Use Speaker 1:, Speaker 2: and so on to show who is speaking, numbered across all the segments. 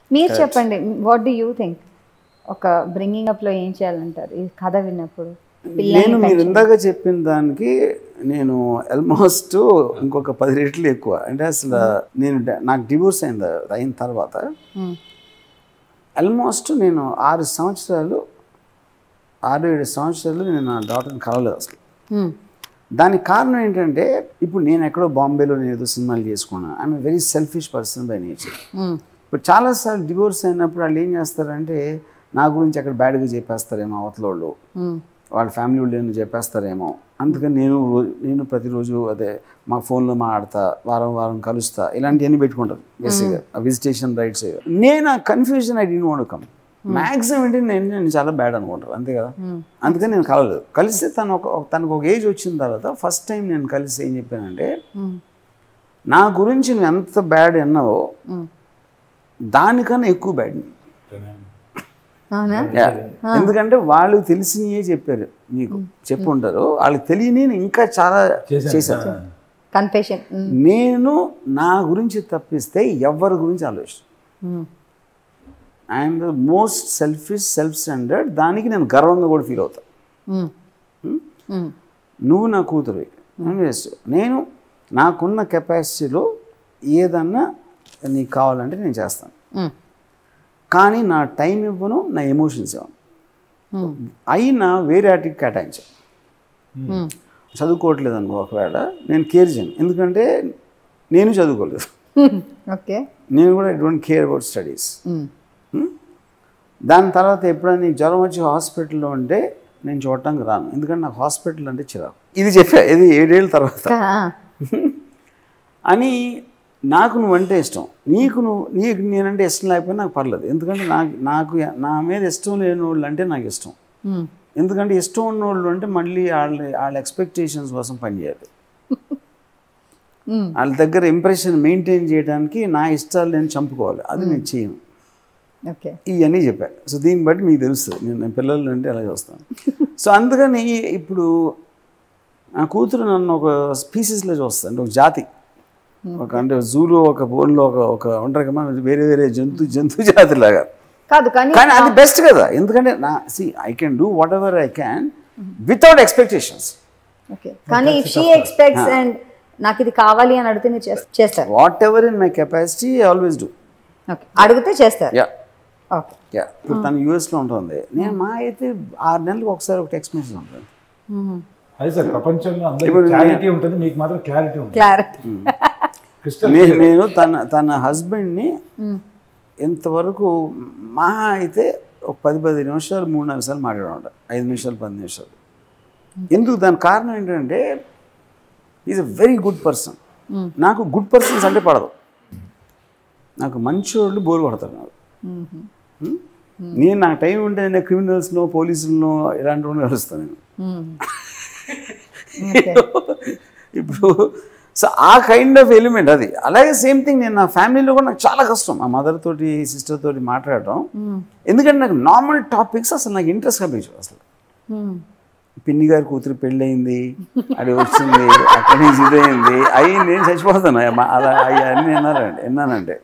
Speaker 1: మీరు చెప్పండి, what do you think? ఒక బ్రింగింగ్ అప్లో ఏం చేయాలంటారు ఈ కథ విన్నప్పుడు?
Speaker 2: నేను మీరు ఇందాక చెప్పిన దానికి నేను ఆల్మోస్ట్ ఇంకొక 10 రెట్లు ఎక్కువ. అంటే అసలు నేను నాకు డివోర్స్ అయిన తర్వాత ఆల్మోస్ట్ నేను 6-7 సంవత్సరాలు నేను నా డాటర్ని కలవలేదు అసలు. దానికి కారణం ఏంటంటే ఇప్పుడు నేను ఎక్కడో బాంబేలో నేను ఏదో సినిమాలు చేసుకున్నాను. I'm very selfish person by nature. ఇప్పుడు చాలాసార్లు డివోర్స్ అయినప్పుడు వాళ్ళు ఏం చేస్తారంటే నా గురించి అక్కడ బ్యాడ్గా చెప్పేస్తారేమో అవతలోళ్ళు, వాళ్ళ ఫ్యామిలీ వాళ్ళు ఏమైనా చెప్పేస్తారేమో. అందుకని నేను ప్రతిరోజు అదే మా ఫోన్లో మాట్లాడతా, వారం కలుస్తా, ఇలాంటివన్నీ పెట్టుకుంటాను బేసిక్గా విజిటేషన్ రైట్స్. నేను ఆ confusion I don't want to come. Maximum ఏంటి నేను చాలా బ్యాడ్ అనుకుంటాను, అంతే కదా. అందుకని నేను కలవలేదు. కలిస్తే తనకు ఒక ఏజ్ వచ్చిన తర్వాత ఫస్ట్ టైం నేను కలిసి ఏం చెప్పానంటే, నా గురించి నువ్వు ఎంత బ్యాడ్ అన్నావో దానికన్నా ఎక్కువ బ్యాడ్. ఎందుకంటే వాళ్ళు తెలిసినయే చెప్పారు, మీకు చెప్పుంటారు, వాళ్ళకి తెలియని ఇంకా చాలా చేశాను. నేను నా గురించి తప్పిస్తే ఎవరి గురించి ఆలోచన. I'm the most selfish, self standard. దానికి నేను గర్వంగా కూడా ఫీల్ అవుతాను. నువ్వు నా కూతురు, నేను నాకున్న కెపాసిటీలో ఏదన్నా నీకు కావాలంటే నేను చేస్తాను, కానీ నా టైం ఇవ్వను, నా ఎమోషన్స్ ఇవ్వను. అయినా వేరే వాటికి కేటాయించాను. చదువుకోవట్లేదు అనుకో, ఒకవేళ నేను కేర్ చేయను, ఎందుకంటే నేను చదువుకోలేదు. నేను కూడా I don't care about studies. దాని తర్వాత ఎప్పుడైనా నీకు జ్వరం వచ్చి హాస్పిటల్లో ఉంటే నేను చూడటానికి రాను, ఎందుకంటే నాకు హాస్పిటల్ అంటే చిరాకు. ఇది చెప్పా, ఇది 7 ఏళ్ళ తర్వాత. అని నాకు నువ్వంటే ఇష్టం, నీకు నేనంటే ఇష్టం లేకపోయినా నాకు పర్లేదు, ఎందుకంటే నాకు నా మీద ఇష్టం లేని వాళ్ళు అంటే నాకు ఇష్టం. ఎందుకంటే ఇష్టం ఉన్న వాళ్ళు అంటే మళ్ళీ వాళ్ళ ఎక్స్పెక్టేషన్స్ కోసం పనిచేయాలి. వాళ్ళ దగ్గర ఇంప్రెషన్ మెయింటైన్ చేయడానికి నా ఇష్టాలు నేను చంపుకోవాలి, అది నేను చేయను. ఇవన్నీ చెప్పాను. సో దీన్ని బట్టి మీకు తెలుస్తుంది నేను పిల్లలు అంటే అలా చూస్తాను. సో అందుకని ఇప్పుడు నా కూతురు నన్ను ఒక స్పీసీస్లో చూస్తాను, అంటే ఒక జాతి, ఒక అంటే జూలో ఒక బోన్లో ఒక ఉంటారు కదా వేరే వేరే జంతు జాతి లాగా కాదు. కానీ అది బెస్ట్ కదా, ఎందుకంటే I can do whatever I can without expectations.
Speaker 1: కానీ ఇఫ్ షీ ఎక్స్పెక్ట్స్ అండ్ నాకు ఇది కావాలి అని అడిగితే మీరు చేస్తారు.
Speaker 2: Whatever in my capacity I always do.
Speaker 1: అడిగితే చేస్తారు.
Speaker 2: ఇప్పుడు తను యూఎస్లో ఉంటుంది, నేను మా అయితే 6 నెలలకు ఒకసారి ఒక టెక్స్ట్ మెసేజ్ ఉంటుంది.
Speaker 3: అది సార్ ప్రపంచంలో అందరికీ క్లారిటీ ఉంటుంది, మీకు మాత్రం క్లారిటీ ఉంటుంది.
Speaker 2: నేను తన హస్బెండ్ని ఇంతవరకు మా అయితే ఒక 10-15 నిమిషాలు 3-4 సార్లు మాట్లాడాడు, 5 నిమిషాలు 10 నిమిషాలు. ఎందుకు? దాని కారణం ఏంటంటే is a very good person. నాకు గుడ్ పర్సన్స్ అంటే పడదు, నాకు మంచి వాళ్ళు బోరు పడతారు నాకు. నేను నాకు టైం ఉంటే నేను క్రిమినల్స్లో పోలీసులను ఇలాంటి వాళ్ళు కలుస్తాను నేను. ఇప్పుడు సో ఆ కైండ్ ఆఫ్ ఎలిమెంట్ అది. అలాగే సేమ్ థింగ్ నేను నా ఫ్యామిలీలో కూడా నాకు చాలా కష్టం మా మదర్ తోటి సిస్టర్ తోటి మాట్లాడటం, ఎందుకంటే నాకు నార్మల్ టాపిక్స్ అసలు నాకు ఇంట్రెస్ట్ కనిపించవు. అసలు పిన్ని గారి కూతురు పెళ్ళయింది, అది వచ్చింది, అక్కడి నుంచి ఇదైంది, అవి నేను చచ్చిపోతాను అలా అన్నీ విన్నానంటే.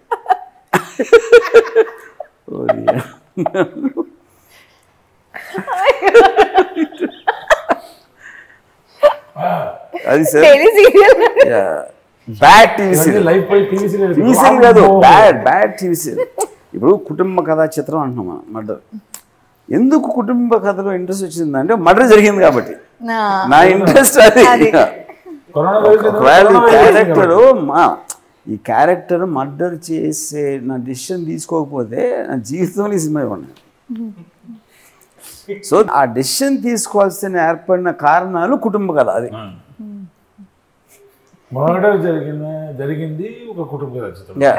Speaker 2: అది సార్ బ్యాడ్ టీవీ సీరియల్ కాదు, బ్యాడ్ టీవీ సీరియల్. ఇప్పుడు కుటుంబ కథా చిత్రం అంటున్నాం మనం. మర్డర్ ఎందుకు కుటుంబ కథలో ఇంట్రెస్ట్ వచ్చిందంటే మర్డర్ జరిగింది కాబట్టి నా ఇంట్రెస్ట్ అది. ఒకవేళ ఈ క్యారెక్టర్ మర్డర్ చేసే నా డెసిషన్ తీసుకోకపోతే నా జీవితంలో ఈ సినిమా ఉన్నాయి. సో ఆ డెసిషన్ తీసుకోవాల్సిన ఏర్పడిన కారణాలు కుటుంబ కథ. అది
Speaker 3: మర్డర్ జరిగింది ఒక కుటుంబ కథ.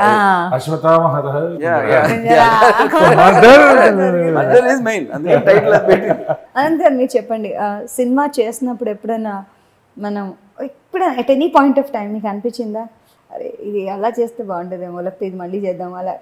Speaker 1: అనంత్ మీరు చెప్పండి, సినిమా చేసినప్పుడు ఎప్పుడైనా మనం at any point of time మీకు అనిపించిందా, అరే ఇది అలా చేస్తే బాగుంటుందేమో, లేకపోతే ఇది మళ్ళీ చేద్దాం అలా?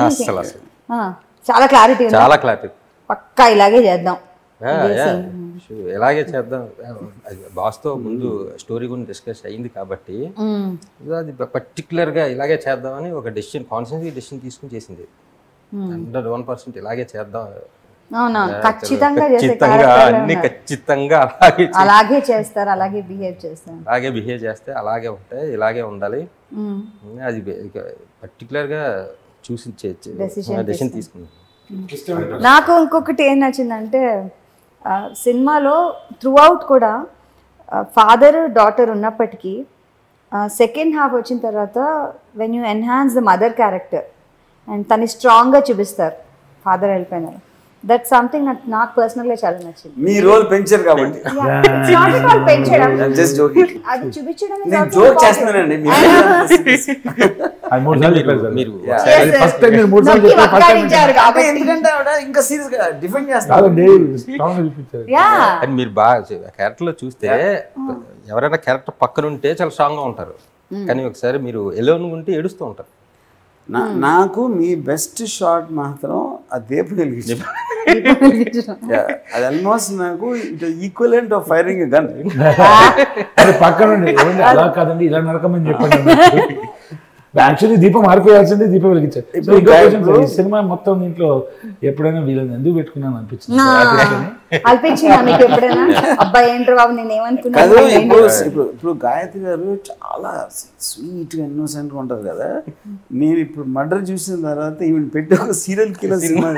Speaker 1: చాలా క్లారిటీ, పక్కా ఇలాగే చేద్దాం,
Speaker 4: ఇలాగే చేద్దాం. బాస్తో ముందు స్టోరీ గురించి డిస్కస్ అయింది కాబట్టి అది పర్టికులర్గా ఇలాగే చేద్దామని ఒక డెసిషన్, కాన్స్టెంట్గా డెసిషన్ తీసుకుని చేసింది. 101% ఇలాగే చేద్దాం,
Speaker 1: అవునా, ఖచ్చితంగా చేసే
Speaker 4: ఖచ్చితంగా అన్ని ఖచ్చితంగా
Speaker 1: అలాగే చేస్తారు, అలాగే బిహేవ్ చేస్తారు,
Speaker 4: అలాగే బిహేవ్ చేస్తే అలాగే ఉంటాయి, ఇలాగే ఉండాలి. అది పర్టికులర్గా చూసి డెసిషన్ తీసుకున్నాను.
Speaker 1: నాకు ఇంకొకటి ఏం నచ్చిందంటే సినిమాలో త్రూ అవుట్ కూడా ఫాదర్ డాటర్ ఉన్నప్పటికీ సెకండ్ హాఫ్ వచ్చిన తర్వాత when you enhance the mother character and తను స్ట్రాంగ్గా చూపిస్తారు ఫాదర్ వెళ్ళిపోయినారు. దట్ సంథింగ్ నాకు పర్సనల్గా చాలా నచ్చింది.
Speaker 2: మీ రోల్ పెంచారు కాబట్టి
Speaker 1: పెంచడం
Speaker 2: జస్ట్ జోకింగ్,
Speaker 1: అది చూపించడం
Speaker 2: నేను జోక్ చేస్తున్నానండి.
Speaker 4: మీరు
Speaker 3: ఫస్ట్ టైం మీరు 3 సార్లు చెప్పారు, ఫస్ట్ టైం
Speaker 2: ఎందుకంటే ఆవిడ ఇంకా సీరియస్ గా డిఫెండ్ చేస్తారు.
Speaker 3: కాదండి, స్ట్రాంగ్ చూపించారు.
Speaker 4: అని మీరు బాగా క్యారెక్టర్లో చూస్తే ఎవరైనా క్యారెక్టర్ పక్కన ఉంటే చాలా స్ట్రాంగ్గా ఉంటారు, కానీ ఒకసారి మీరు ఎలోన్ ఉంటే ఏడుస్తూ ఉంటారు.
Speaker 2: నాకు మీ బెస్ట్ షాట్ మాత్రం ఆ దీపం వెలిగించడం. అది ఆల్మోస్ట్ నాకు it equivalent of firing a gun.
Speaker 3: అది పక్కన ఉండి అలా కాదండి ఇలా నరకమని చెప్పండి. యాక్చువల్లీ దీపం ఆరిపోయాల్సింది, దీపం వెలిగించారు. ఈ సినిమా మొత్తం దీంట్లో ఎప్పుడైనా వీళ్ళని ఎందుకు పెట్టుకున్నాను అనిపించింది.
Speaker 1: మీకు ఎప్పుడైనా అబ్బాయి ఏంటో బాబు నేను ఏమనుకున్నాను.
Speaker 2: ఇప్పుడు గాయత్రి గారు చాలా స్వీట్ గా ఇన్నోసెంట్ గా ఉంటారు కదా. నేను ఇప్పుడు మర్డర్ చూసిన తర్వాత ఈవెన్ పెట్టి ఒక సీరియల్ కిల్లర్ సినిమా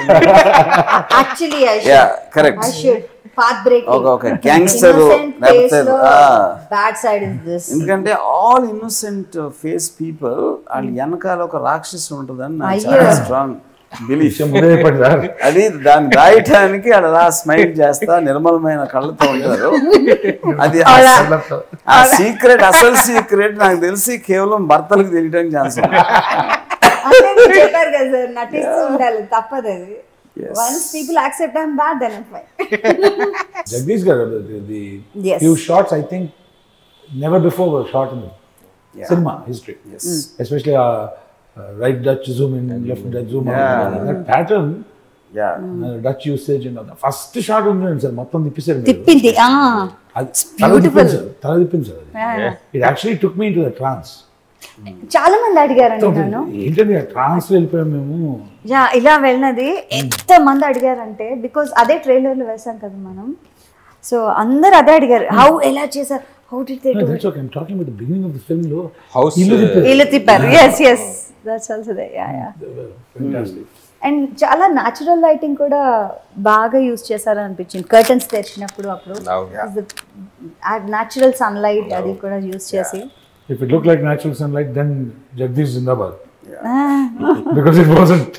Speaker 2: కరెక్ట్ ఒక గ్యాంగ్స్టర్, ఎందుకంటే ఆల్ ఇన్నోసెంట్ ఫేస్ పీపుల్ వాళ్ళ వెనకాల ఒక రాక్షసు ఉంటుందని నాకు చాలా స్ట్రాంగ్ బిలీఫ్. అది దాన్ని దాయటానికి అలా స్మైల్ చేస్తా నిర్మలమైన కళ్ళతో ఉంటారు. అది ఆ సీక్రెట్, అసలు సీక్రెట్ నాకు తెలిసి కేవలం భర్తలకు తెలియడానికి ఛాన్స్ ఉంది.
Speaker 1: చెప్పారు కదా సార్, నటిస్తూ ఉండాలి, తప్పదు అది. Once people accept I'm bad, then I'm fine.
Speaker 3: Jagdish garu, the few shots I think never before were shot in cinema history.
Speaker 2: Yes.
Speaker 3: Especially right Dutch zoom in, left Dutch zoom out. That pattern, Dutch usage and the first shot ఉంది sir, మొత్తం తిప్పిసారు.
Speaker 1: తిప్పింది
Speaker 3: beautiful. తల తిప్పింది sir. It actually took me into the trance.
Speaker 1: చాలా మంది అడిగారండి నన్ను,
Speaker 3: ఏంటంటే ట్రాన్స్ వెళ్ళిపోయాం మేము.
Speaker 1: ఇలా వెళ్ళినది ఎంత మంది అడిగారంటే, బికాజ్ అదే ట్రైలర్లో వేసాం కదా మనం, సో అందరు అదే అడిగారు, హౌ ఎలా చేశారు, how did they do it.
Speaker 3: I'm talking about the beginning of the film లో
Speaker 4: హౌస్
Speaker 1: ఇల్లు తిప్పారు. yes that's also there.
Speaker 3: fantastic.
Speaker 1: And చాలా న్యాచురల్ లైటింగ్ కూడా బాగా యూజ్ చేశారని అనిపించింది. కర్టన్స్ తెరిచినప్పుడు అప్పుడు న్యాచురల్ సన్లైట్ అది కూడా యూజ్ చేసి.
Speaker 3: If it looked like natural sunlight, then Jagdish Zindabad. Because it wasn't.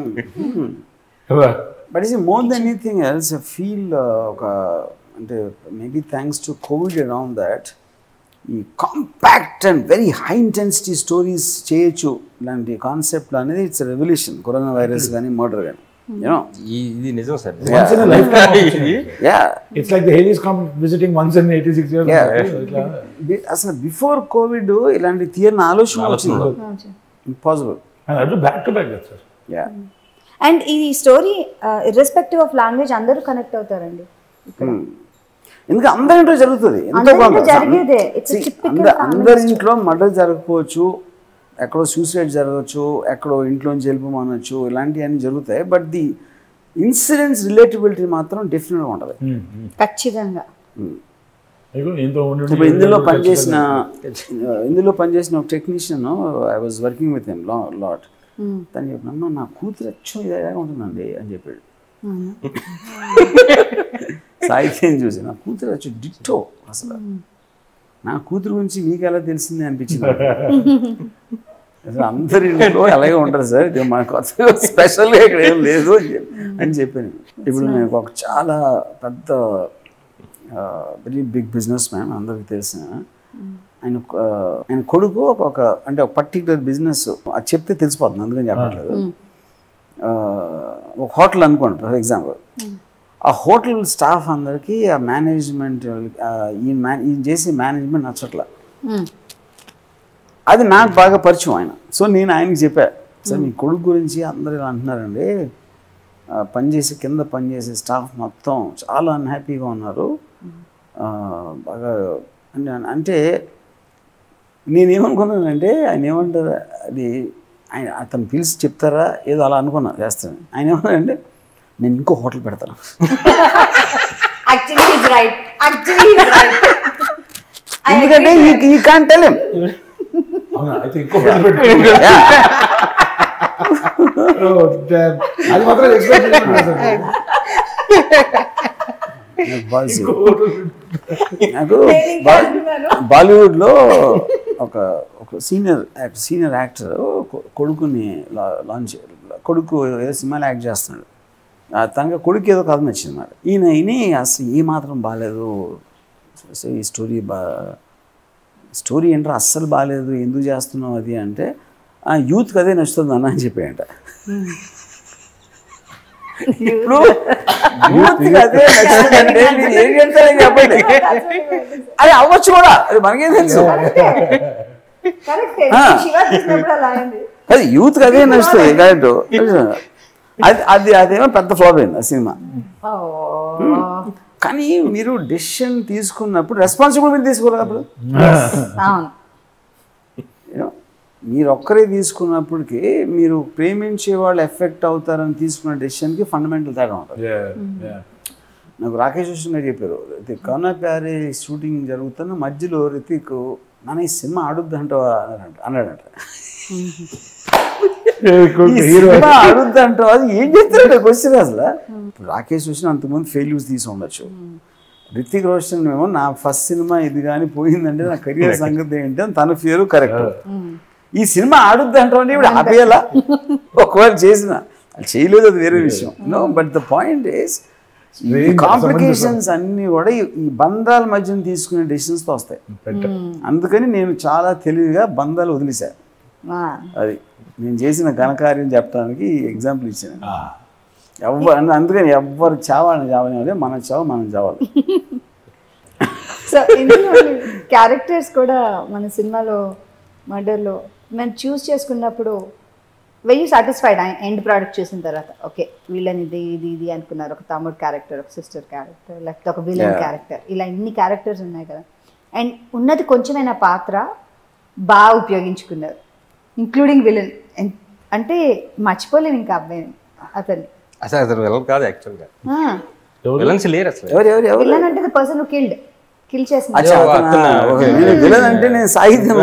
Speaker 2: But you see, more than anything else, I feel maybe thanks to COVID around that, ఈ compact and very high intensity stories చేయొచ్చు ఇలాంటి concept అనేది it's revolution. Corona virus కానీ murder కానీ
Speaker 4: ఇది నిజం sir.
Speaker 3: Once in a lifetime. It's like the Halley's Comet visiting once in 86 years.
Speaker 2: అసలు before COVID ఇలాంటి థియరీ ఆలోచన వచ్చింది, impossible.
Speaker 3: And I do back to back that, sir.
Speaker 1: And ఈ story irrespective of language అందరూ connect అవుతారండి.
Speaker 2: ఎందుకంటే అందరి ఇంట్లో జరుగుతుంది, అందరి ఇంట్లో మర్డర్ జరగకపోవచ్చు, ఎక్కడో సూసైడ్ జరగవచ్చు, ఎక్కడో ఇంట్లోంచి వెళ్ళిపోమనొచ్చు, ఇలాంటివన్నీ జరుగుతాయి. బట్ ది ఇన్సిడెంట్స్ రిలేటబిలిటీ మాత్రం డెఫినెట్గా ఉంటుంది
Speaker 1: ఖచ్చితంగా.
Speaker 2: ఇప్పుడు ఇందులో పనిచేసిన ఒక technician, I was working with him lot. తను చెప్పినమ్మా నా కూతురు అచ్చం ఇదే ఉంటుందండి అని చెప్పాడు. సాహిత్యం చూసి నా కూతురు వచ్చి డిట్టో, అసలు నా కూతురు గురించి మీకు ఎలా తెలిసింది అనిపించింది. అసలు అందరి ఇంట్లో అలాగే ఉంటారు సార్, ఇది మన కొత్త స్పెషల్గా ఇక్కడ ఏం లేదు అని చెప్పాను. ఇప్పుడు నేను ఒక చాలా పెద్ద వెరీ బిగ్ బిజినెస్ మ్యాన్, అందరికి తెలిసిన ఆయన కొడుకు ఒక అంటే ఒక పర్టికులర్ బిజినెస్ అది చెప్తే తెలిసిపోతుంది, అందుకని చెప్పట్లేదు. ఒక హోటల్ అనుకోండి ఫర్ ఎగ్జాంపుల్, ఆ హోటల్ స్టాఫ్ అందరికీ ఆ మేనేజ్మెంట్ ఈయన చేసే మేనేజ్మెంట్ నచ్చట్లా. అది నాకు బాగా పరిచయం ఆయన. సో నేను ఆయనకి చెప్పా, సార్ మీ కొడుకు గురించి అందరూ ఇలా అంటున్నారండి, కింద పనిచేసే స్టాఫ్ మొత్తం చాలా అన్హ్యాపీగా ఉన్నారు బాగా అంటే నేనేమనుకున్నానంటే ఆయన ఏమంటారు, అది అతను పిలిచి చెప్తారా ఏదో అలా అనుకున్నా చేస్తాను. ఆయన ఏమన్నాడంటే నేను ఇంకో హోటల్ పెడతాను.
Speaker 1: Actually, he's right. Actually, he's right.
Speaker 2: ఎందుకంటే ఈ కాంట్ టెల్ హిమ్.
Speaker 3: అవునా, అయితే ఇంకో అది మాత్రం ఎక్స్పెక్ట్
Speaker 2: నాకు బాలీవుడ్లో ఒక సీనియర్ యాక్టర్ కొడుకుని లాంచ్ కొడుకు ఏదో సినిమాలో యాక్ట్ చేస్తున్నాడు. తనగా కొడుకు ఏదో కథ నచ్చింది అన్నమాట. ఈయన అసలు ఏ మాత్రం బాగాలేదు, ఈ స్టోరీ ఏంటో అస్సలు బాగాలేదు, ఎందుకు చేస్తున్నావు అది అంటే యూత్కి అదే నచ్చుతుంది అన్న అని చెప్పాయంట. ఇప్పుడు యూత్కి అదే నచ్చుతుందంటే నేను ఏం చెప్తానని చెప్పండి, అది అవ్వచ్చు కూడా, అది మనకేం తెలుసు. అది యూత్కి అదే నచ్చుతుంది కరెక్ట్. అదేమో పెద్ద ఫ్లాప్ అయింది ఆ సినిమా. కానీ మీరు డెసిషన్ తీసుకున్నప్పుడు రెస్పాన్సిబిలిటీ తీసుకోవాలి. అప్పుడు మీరు ఒక్కరే తీసుకున్నప్పటికీ మీరు ప్రేమించే వాళ్ళు ఎఫెక్ట్ అవుతారని తీసుకున్న డెసిషన్కి ఫండమెంటల్ తేడా ఉంటుంది. నాకు రాకేష్ రోషన్ గారు చెప్పారు, కౌనా ప్యారే షూటింగ్ జరుగుతున్న మధ్యలో రితిక్ నన్ను ఈ సినిమా ఆడుద్ది అన్నాడంట. ఆడుద్ది అంటావు, అది ఏం చెప్తారంటే క్వశ్చన్ అసలు. రాకేష్ రోషన్ అంతకుముందు ఫెయిల్యూర్స్ తీసి ఉండొచ్చు. రితిక్ రోషన్ ఏమో నా ఫస్ట్ సినిమా ఇది కానీ పోయిందంటే నా కెరియర్ సంగతి ఏంటి అని తన ఫియర్ కరెక్ట్. ఈ సినిమా ఆడుద్ది అంటే ఇప్పుడు ఆపేయాలా? ఒకవేళ చేసిన చేయలేదు, అది వేరే విషయం. No, but the point is complications అన్నీ కూడా ఈ బంధాల మధ్యన తీసుకునే డెసిషన్స్తో వస్తాయి. అందుకని నేను చాలా తెలివిగా బంధాలు వదిలేశాను. అది నేను చేసిన ఘనకార్యం చెప్పడానికి ఎగ్జాంపుల్ ఇచ్చాను. అందుకని ఎవ్వరు చావని మన చావు మనం చావాలి.
Speaker 1: సో ఇందులో క్యారెక్టర్స్ కూడా మన సినిమాలో మర్డర్లో మేము చూస్ చేసుకున్నప్పుడు వెరీ సాటిస్ఫైడ్ ఎండ్ ప్రోడక్ట్ చూసిన తర్వాత. ఓకే, వీళ్ళని ఇది అనుకున్నారు, ఒక తమ్ముడు క్యారెక్టర్, ఒక సిస్టర్ క్యారెక్టర్, లేకపోతే ఒక విలన్ క్యారెక్టర్, ఇలా ఇన్ని క్యారెక్టర్స్ ఉన్నాయి కదా. అండ్ ఉన్నది కొంచెమైన పాత్ర బాగా ఉపయోగించుకున్నారు, ఇంక్లూడింగ్ విలన్. అంటే మర్చిపోలేము ఇంకా అబ్బాయి అతన్ని.
Speaker 4: అసలు విలన్ కాదు యాక్చువల్గా, విలన్స్ లేరు అసలు.
Speaker 1: విలన్ అంటే ద పర్సన్ హూ కిల్ చేసిన.
Speaker 2: విలన్ అంటే నేను సాహిత్యం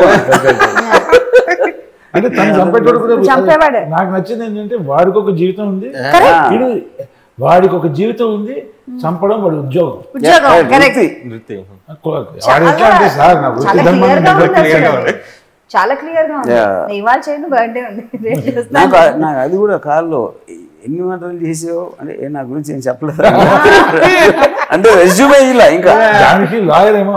Speaker 3: అంటే తను చంపేటోడు కూడా. నాకు నచ్చింది ఏంటంటే వాడికి ఒక జీవితం ఉంది, వాడికి ఒక జీవితం ఉంది, చంపడం వాడి ఉద్యోగం.
Speaker 1: చాలా క్లియర్ గా ఉంది. ఇవాళ చేయను, బర్త్డే ఉంది.
Speaker 2: నాకు అది కూడా కారులో ఎన్ని మాటలు చేసావు అంటే నా గురించి ఏం చెప్పలేదు అంటే రెజ్యూమే ఇలా. ఇంకా
Speaker 3: దానికి లాయర్ ఏమో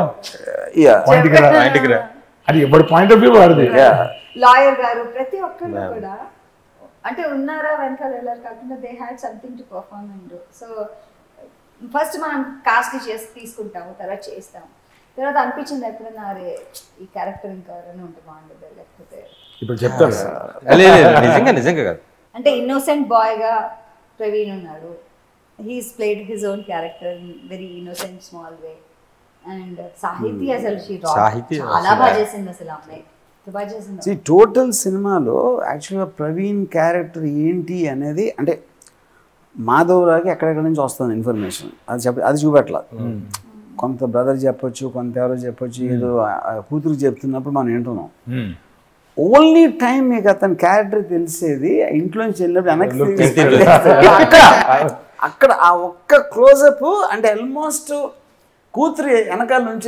Speaker 3: అది ఎవరి పాయింట్ ఆఫ్ వ్యూ వాడిది.
Speaker 1: లాయర్ గారు ప్రతి ఒక్కరు కూడా అంటే ఉన్నారా వెనకాల వెళ్ళారు కాకుండా they had something to perform and. So first మనం కాస్ట్ చేసి తీసుకుంటాము, తర్వాత చేస్తాము, తర్వాత అనిపించింది ఎప్పుడైనా అరే ఈ క్యారెక్టర్ ఇంకా ఎవరైనా ఉంటే బాగుంటుంది, లేకపోతే
Speaker 3: ఇప్పుడు చెప్తారు
Speaker 4: నిజంగా కాదు.
Speaker 1: అంటే ఇన్నోసెంట్ బాయ్ గా ప్రవీణ్ ఉన్నాడు. He's played his own character in very innocent small way. And Sahithi అసలు చాలా బాగా చేసింది అసలు అమ్మాయి.
Speaker 2: టోటల్ సినిమాలో యాక్చువల్గా ప్రవీణ్ క్యారెక్టర్ ఏంటి అనేది అంటే మాధవరావుకి ఎక్కడెక్కడి నుంచి వస్తుంది ఇన్ఫర్మేషన్, అది చూపెట్ల. కొంత బ్రదర్ చెప్పొచ్చు, కొంత ఎవరో చెప్పొచ్చు, ఏదో కూతురు చెప్తున్నప్పుడు మనం వింటున్నాం. ఓన్లీ టైం మీకు అతని క్యారెక్టర్ తెలిసేది ఇంట్లోంచి వెళ్ళినప్పుడు అక్కడ ఆ ఒక్క క్లోజప్. అంటే ఆల్మోస్ట్ కూతురు వెనకాల నుంచి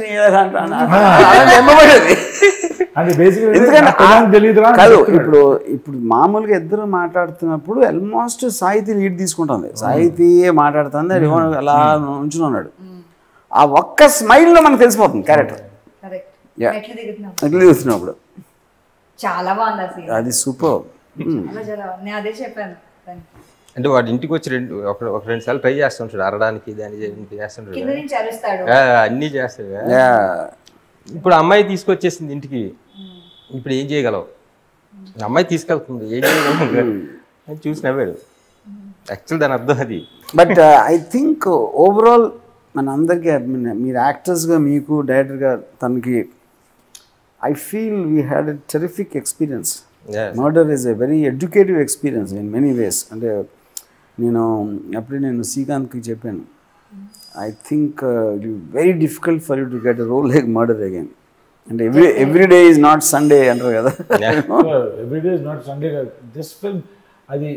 Speaker 2: కాదు. ఇప్పుడు మామూలుగా ఇద్దరు మాట్లాడుతున్నప్పుడు ఆల్మోస్ట్ సాహితీ లీడ్ తీసుకుంటుంది, సాహితీయే మాట్లాడుతుంది, అది అలా ఉంచుని ఉన్నాడు. ఆ ఒక్క స్మైల్లో మనకు తెలిసిపోతుంది క్యారెక్టర్ ఎట్లా చూస్తున్నప్పుడు.
Speaker 1: చాలా బాగుంది
Speaker 2: అది సూపర్.
Speaker 1: అదే చెప్పాను.
Speaker 4: అంటే వాడు ఇంటికి వచ్చి ఒక రెండు సార్లు ట్రై చేస్తుంటాడు అరడానికి, దాన్ని చేస్తుంటాడు, అన్నీ చేస్తాడు. ఇప్పుడు అమ్మాయి తీసుకొచ్చేసింది ఇంటికి, ఇప్పుడు ఏం చేయగలవు? అమ్మాయి తీసుకెళ్తుంది, ఏం చేయగలవు అని చూసి నవ్వాడు. యాక్చువల్ దాని అర్థం అది.
Speaker 2: బట్ ఐ థింక్ ఓవరాల్ మన అందరికీ మీరు యాక్టర్స్గా మీకు డైరెక్టర్గా తనకి I feel we had a terrific experience. Murder is a very educative experience in many ways. అంటే అప్పుడే నేను శ్రీకాంత్కి చెప్పాను, I think it very difficult for you to get a role like murder again. అంటే every day is not Sunday అంటారు కదా.
Speaker 3: Every day is not Sunday. This film అది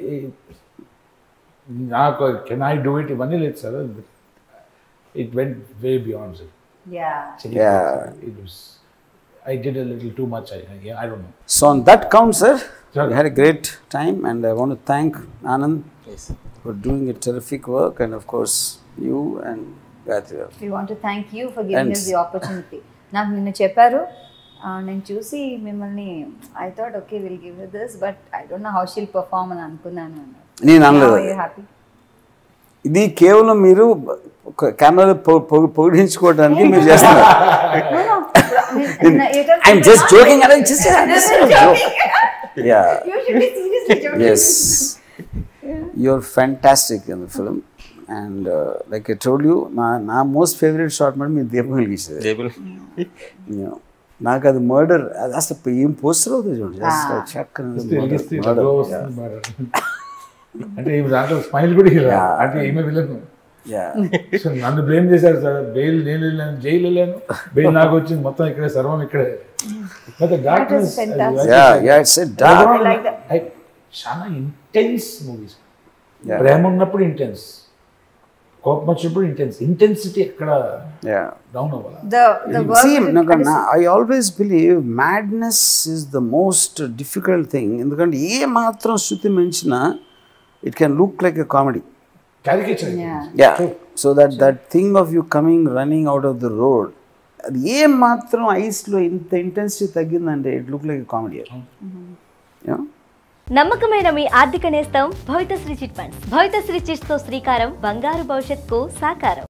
Speaker 3: నాకు కెన్ ఐ డూ ఇట్ ఇవన్నీ లేదు sir. It went way beyond sir. It was, I did a little too much. I don't know.
Speaker 2: So on that count, sir, we had a great time, and I want to thank Anand for doing a terrific work, and of course you and Gayatri.
Speaker 1: We want to thank you for giving us the opportunity. నాకు నిన్న చెప్పారు, నేను చూసి మిమ్మల్ని I thought okay will give this, but I don't know how she'll perform అని అనుకున్నాను.
Speaker 2: నేను అనలేదు.
Speaker 1: హ్యాపీ.
Speaker 2: ఇది కేవలం మీరు కెమెరాలో పొగిడించుకోవడానికి మీరు చేస్తున్నారు. I'm just joking. Yeah.
Speaker 1: You should be seriously joking.
Speaker 2: Yes. You're fantastic in the film. And like I told you, my most favorite shot మాట మీరు దీపం వెలిగించారు. నాకు అది మర్డర్, అది అసలు ఏం పోస్టర్ అవుతుంది చూడండి.
Speaker 3: అంటే దాంట్లో స్మైల్ కూడా అంటే ఈమె విలను. నన్ను బ్లేమ్ చేశారు సార్. బెయిల్ నేను వెళ్ళాను, జైలు వెళ్ళాను, బెయిల్ నాకు వచ్చింది, మొత్తం ఇక్కడే, సర్వం ఇక్కడే. చాలా ఇంటెన్స్ మూవీస్. ప్రేమ ఉన్నప్పుడు ఇంటెన్స్, కోపం వచ్చినప్పుడు ఇంటెన్స్. ఇంటెన్సిటీ ఎక్కడ డౌన్ అవ్వాలి.
Speaker 2: I always believe madness is the most difficult thing. ఎందుకంటే ఏ మాత్రం శృతి మించినా it can look like a comedy.
Speaker 3: Caricature.
Speaker 2: Yeah. So that thing of you coming running out of the road, అది ఏ మాత్రం ఐస్లో ఇంత intensity తగ్గిందంటే it look like comedy.
Speaker 5: నమ్మకమైన మీ ఆర్థిక నేస్తం Bhavithasri chit funds. Bhavithasri chits తో శ్రీకారం, బంగారు భవిష్యత్తుకు సాకారం.